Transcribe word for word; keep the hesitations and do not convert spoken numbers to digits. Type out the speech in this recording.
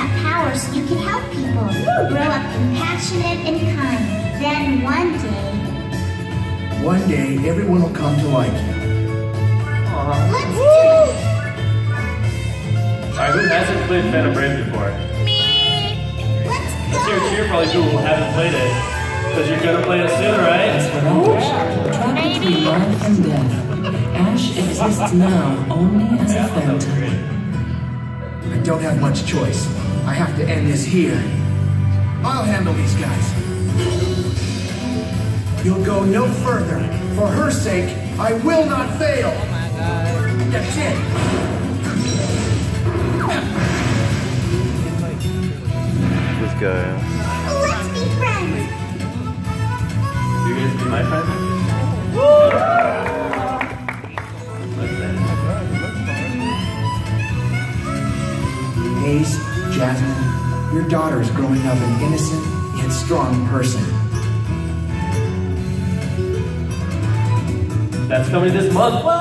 that power so you can help people. Grow up compassionate and kind. Then one day... One day, everyone will come to like you. Aww. Let's do it! Alright, who hasn't played Phantom Brave before? Me! Let's go! Let's hear a cheer for all you people who haven't played it. Because you're gonna play it soon, right? Trapped between life and death, Ash exists now only as a phantom. I don't have much choice. I have to end this here. I'll handle these guys. You'll go no further. For her sake, I will not fail. Oh my God. That's it. This guy. Let's be friends. You guys be my friends? Ace, Jasmine, your daughter is growing up an innocent yet strong person. That's coming this month.